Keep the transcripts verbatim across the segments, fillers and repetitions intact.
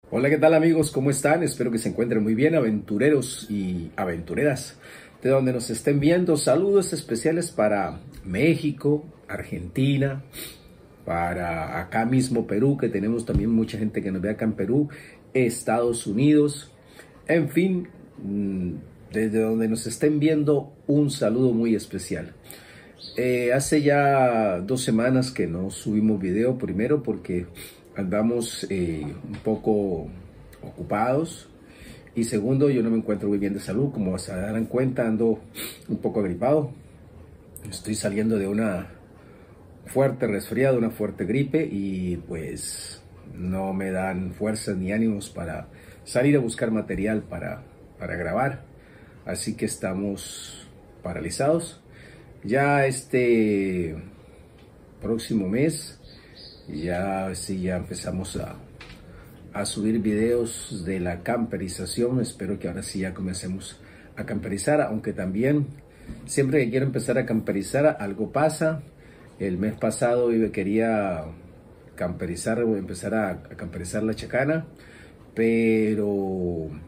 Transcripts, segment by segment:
Hola, ¿qué tal amigos? ¿Cómo están? Espero que se encuentren muy bien, aventureros y aventureras. De donde nos estén viendo, saludos especiales para México, Argentina, para acá mismo Perú, que tenemos también mucha gente que nos ve acá en Perú, Estados Unidos, en fin, desde donde nos estén viendo, un saludo muy especial. Eh, hace ya dos semanas que no subimos video, primero porque andamos eh, un poco ocupados y segundo, yo no me encuentro muy bien de salud, como se darán cuenta, ando un poco agripado. Estoy saliendo de una fuerte resfriado, una fuerte gripe y pues no me dan fuerzas ni ánimos para salir a buscar material para, para grabar, así que estamos paralizados. Ya este próximo mes, ya sí, ya empezamos a, a subir videos de la camperización. Espero que ahora sí ya comencemos a camperizar, aunque también siempre que quiero empezar a camperizar algo pasa. El mes pasado yo quería camperizar o empezar a, a camperizar la Chacana, pero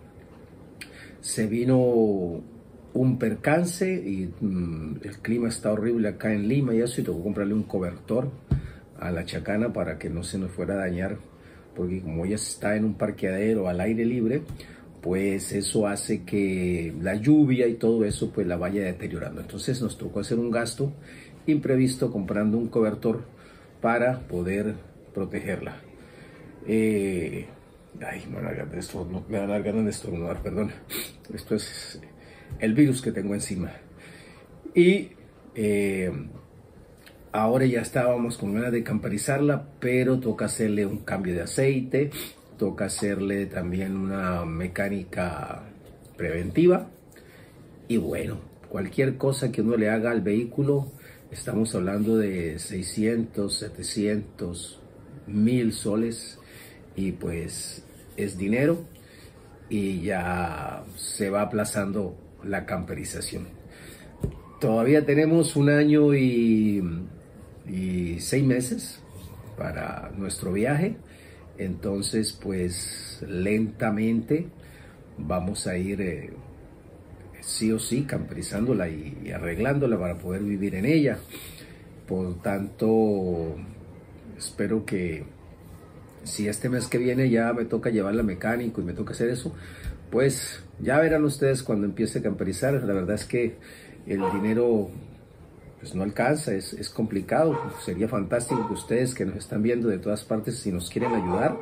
se vino un percance y mmm, el clima está horrible acá en Lima y eso, y tocó comprarle un cobertor a la Chacana para que no se nos fuera a dañar, porque como ella está en un parqueadero al aire libre, pues eso hace que la lluvia y todo eso pues la vaya deteriorando. Entonces nos tocó hacer un gasto imprevisto comprando un cobertor para poder protegerla. Eh, ay, me van a dar ganas de estornudar, me van a dar ganas de estornudar, perdón. Esto es el virus que tengo encima. Y eh, ahora ya estábamos con ganas de camperizarla, pero toca hacerle un cambio de aceite, toca hacerle también una mecánica preventiva. Y bueno, cualquier cosa que uno le haga al vehículo, estamos hablando de seiscientos, setecientos, mil soles, y pues es dinero y ya se va aplazando la camperización. Todavía tenemos un año y, y seis meses para nuestro viaje, entonces pues lentamente vamos a ir eh, sí o sí camperizándola y, y arreglándola para poder vivir en ella. Por tanto, espero que si este mes que viene ya me toca llevarla al mecánico y me toca hacer eso, pues ya verán ustedes cuando empiece a camperizar. La verdad es que el dinero pues no alcanza, es, es complicado. Sería fantástico que ustedes que nos están viendo de todas partes, si nos quieren ayudar,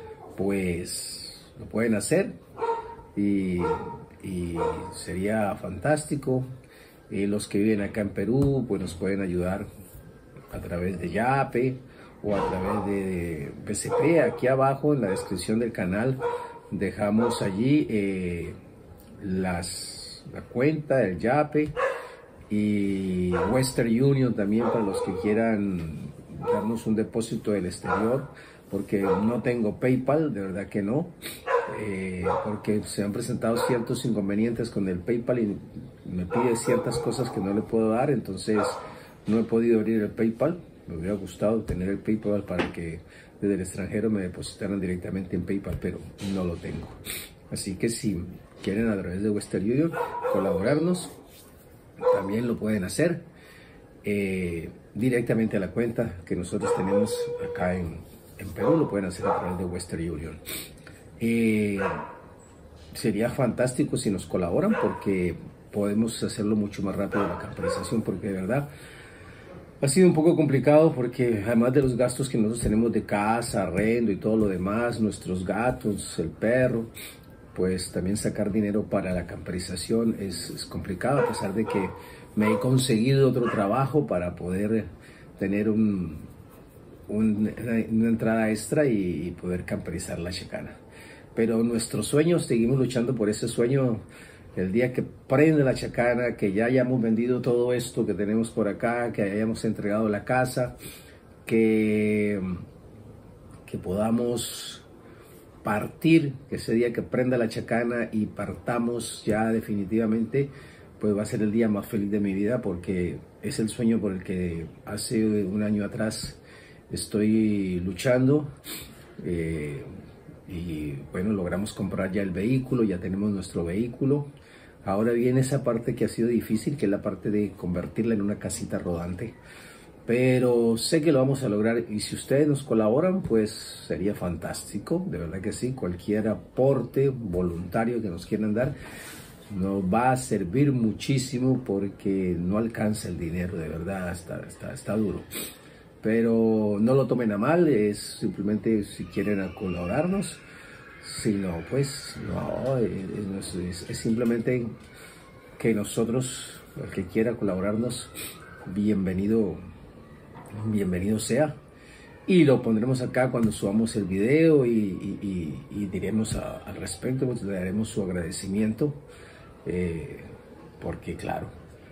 pues lo pueden hacer y, y sería fantástico. Y los que viven acá en Perú pues nos pueden ayudar a través de Yape o a través de B C P. Aquí abajo en la descripción del canal dejamos allí eh, las, la cuenta, el Yape y Western Union también para los que quieran darnos un depósito del exterior, porque no tengo PayPal, de verdad que no, eh, porque se han presentado ciertos inconvenientes con el PayPal y me pide ciertas cosas que no le puedo dar, entonces no he podido abrir el PayPal. Me hubiera gustado tener el PayPal para que desde el extranjero me depositaran directamente en PayPal, pero no lo tengo. Así que si quieren a través de Western Union colaborarnos, también lo pueden hacer eh, directamente a la cuenta que nosotros tenemos acá en, en Perú. Lo pueden hacer a través de Western Union. Eh, sería fantástico si nos colaboran, porque podemos hacerlo mucho más rápido la camperización, porque de verdad ha sido un poco complicado, porque además de los gastos que nosotros tenemos de casa, arrendo y todo lo demás, nuestros gatos, el perro, pues también sacar dinero para la camperización es, es complicado, a pesar de que me he conseguido otro trabajo para poder tener un, un, una, una entrada extra y, y poder camperizar la Chacana. Pero nuestros sueños, seguimos luchando por ese sueño. El día que prende la Chacana, que ya hayamos vendido todo esto que tenemos por acá, que hayamos entregado la casa, que, que podamos partir, que ese día que prenda la Chacana y partamos ya definitivamente, pues va a ser el día más feliz de mi vida, porque es el sueño por el que hace un año atrás estoy luchando. Eh, y bueno, logramos comprar ya el vehículo, ya tenemos nuestro vehículo. Ahora viene esa parte que ha sido difícil, que es la parte de convertirla en una casita rodante. Pero sé que lo vamos a lograr y si ustedes nos colaboran, pues sería fantástico, de verdad que sí. Cualquier aporte voluntario que nos quieran dar nos va a servir muchísimo porque no alcanza el dinero, de verdad, está, está, está duro. Pero no lo tomen a mal, es simplemente si quieren colaborarnos. Si no, pues no, es, es, es simplemente que nosotros, el que quiera colaborarnos, bienvenido, bienvenido sea. Y lo pondremos acá cuando subamos el video y, y, y, y diremos a, al respecto, pues le daremos su agradecimiento, eh, porque claro,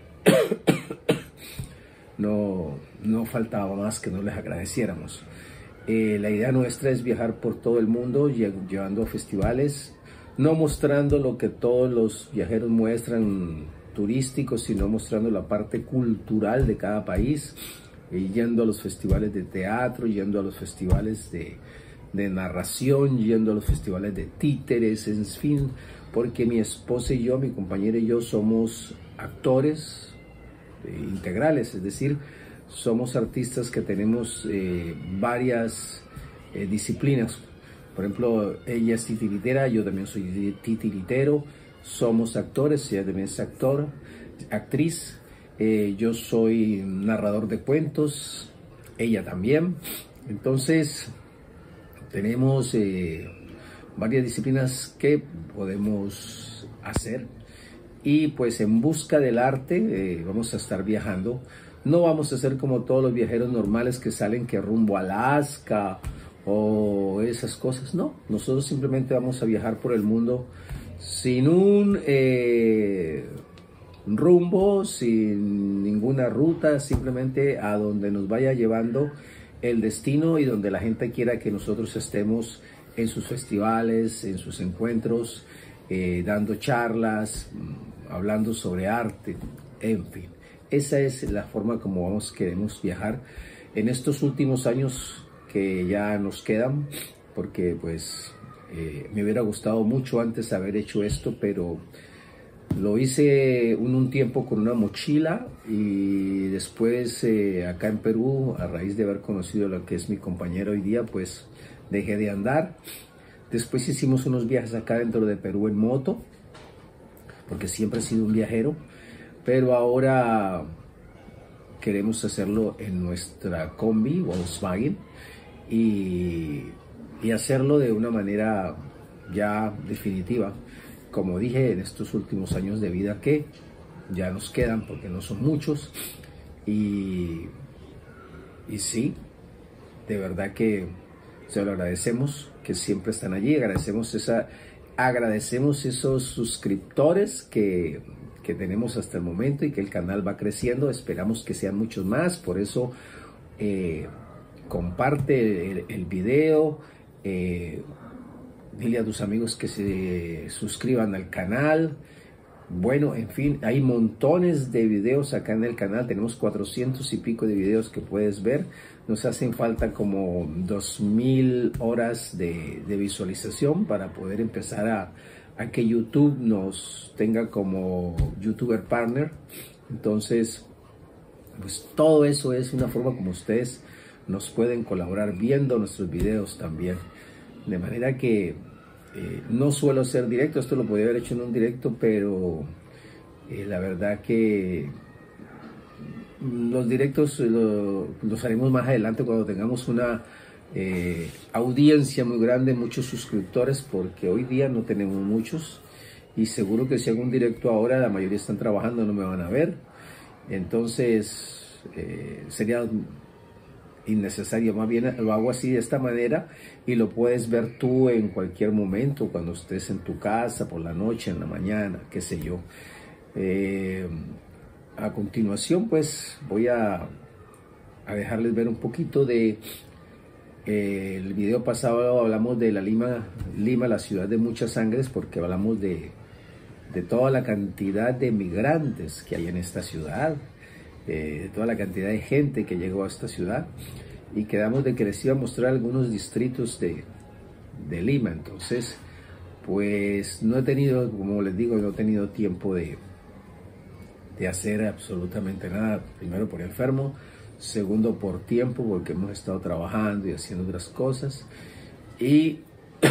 no, no faltaba más que no les agradeciéramos. Eh, la idea nuestra es viajar por todo el mundo, llevando a festivales, no mostrando lo que todos los viajeros muestran turísticos, sino mostrando la parte cultural de cada país, eh, yendo a los festivales de teatro, yendo a los festivales de, de narración, yendo a los festivales de títeres, en fin, porque mi esposa y yo, mi compañera y yo somos actores eh, integrales, es decir, somos artistas que tenemos eh, varias eh, disciplinas. Por ejemplo, ella es titiritera, yo también soy titiritero. Somos actores, ella también es actor, actriz. Eh, yo soy narrador de cuentos, ella también. Entonces, tenemos eh, varias disciplinas que podemos hacer. Y pues en busca del arte eh, vamos a estar viajando. No vamos a ser como todos los viajeros normales que salen que rumbo a Alaska o esas cosas. No, nosotros simplemente vamos a viajar por el mundo sin un eh, rumbo, sin ninguna ruta, simplemente a donde nos vaya llevando el destino y donde la gente quiera que nosotros estemos en sus festivales, en sus encuentros, eh, dando charlas, hablando sobre arte, en fin. Esa es la forma como vamos, queremos viajar en estos últimos años que ya nos quedan, porque pues eh, me hubiera gustado mucho antes haber hecho esto, pero lo hice un, un tiempo con una mochila y después eh, acá en Perú, a raíz de haber conocido a lo que es mi compañero hoy día, pues dejé de andar. Después hicimos unos viajes acá dentro de Perú en moto, porque siempre he sido un viajero. Pero ahora queremos hacerlo en nuestra combi Volkswagen y, y hacerlo de una manera ya definitiva. Como dije, en estos últimos años de vida que ya nos quedan, porque no son muchos. Y, y sí, de verdad que se lo agradecemos, que siempre están allí. Agradecemos, esa, agradecemos esos suscriptores que... que tenemos hasta el momento y que el canal va creciendo. Esperamos que sean muchos más, por eso eh, comparte el, el video, eh, dile a tus amigos que se suscriban al canal. Bueno, en fin, hay montones de videos acá en el canal, tenemos cuatrocientos y pico de videos que puedes ver. Nos hacen falta como dos mil horas de, de visualización para poder empezar a a que YouTube nos tenga como YouTuber Partner. Entonces, pues todo eso es una forma como ustedes nos pueden colaborar viendo nuestros videos también. De manera que eh, no suelo hacer directo, esto lo podría haber hecho en un directo, pero eh, la verdad que los directos lo, los haremos más adelante cuando tengamos una Eh, audiencia muy grande, muchos suscriptores, porque hoy día no tenemos muchos y seguro que si hago un directo ahora la mayoría están trabajando, no me van a ver. Entonces eh, sería innecesario, más bien lo hago así de esta manera y lo puedes ver tú en cualquier momento, cuando estés en tu casa, por la noche, en la mañana, qué sé yo. Eh, a continuación pues voy a, a dejarles ver un poquito de el video pasado. Hablamos de la Lima, Lima, la ciudad de muchas sangres, porque hablamos de, de toda la cantidad de migrantes que hay en esta ciudad, eh, de toda la cantidad de gente que llegó a esta ciudad, y quedamos de que les iba a mostrar algunos distritos de, de Lima. Entonces, pues no he tenido, como les digo, no he tenido tiempo de, de hacer absolutamente nada. Primero por enfermo, segundo por tiempo, porque hemos estado trabajando y haciendo otras cosas, y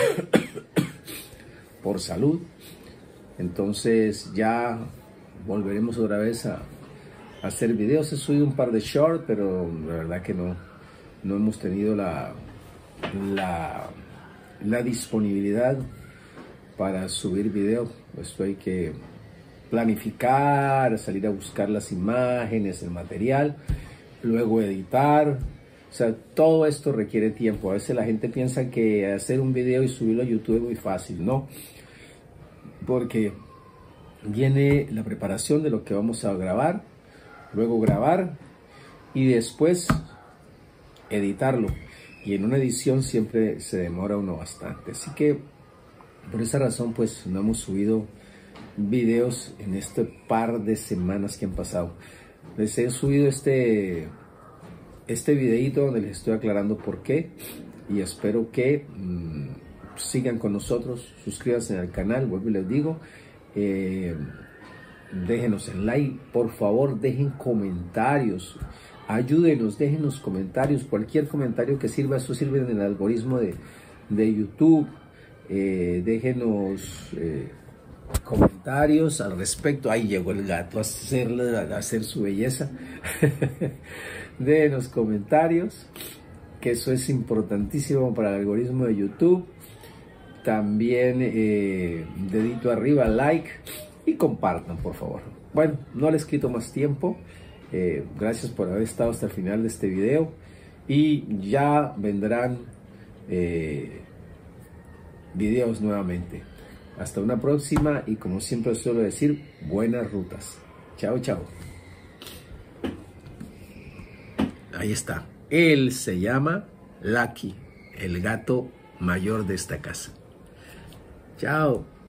por salud. Entonces ya volveremos otra vez a, a hacer videos. He subido un par de shorts, pero la verdad que no, no hemos tenido la, la, la disponibilidad para subir videos. Esto hay que planificar, salir a buscar las imágenes, el material, luego editar. O sea, todo esto requiere tiempo. A veces la gente piensa que hacer un video y subirlo a YouTube es muy fácil, ¿no? Porque viene la preparación de lo que vamos a grabar, luego grabar y después editarlo. Y en una edición siempre se demora uno bastante. Así que por esa razón pues no hemos subido videos en este par de semanas que han pasado. Les he subido este, este videito donde les estoy aclarando por qué. Y espero que mmm, sigan con nosotros, suscríbanse al canal, vuelvo y les digo, eh, déjenos el like, por favor, dejen comentarios, ayúdenos, déjenos comentarios, cualquier comentario que sirva, eso sirve en el algoritmo de, de YouTube, eh, déjenos eh, comentarios al respecto. Ahí llegó el gato a, hacerle, a hacer su belleza. Déjenos comentarios, que eso es importantísimo para el algoritmo de YouTube. También eh, dedito arriba, like y compartan, por favor. Bueno, no les quito más tiempo. Eh, gracias por haber estado hasta el final de este video. Y ya vendrán eh, videos nuevamente. Hasta una próxima y, como siempre suelo decir, buenas rutas. Chao, chao. Ahí está. Él se llama Lucky, el gato mayor de esta casa. Chao.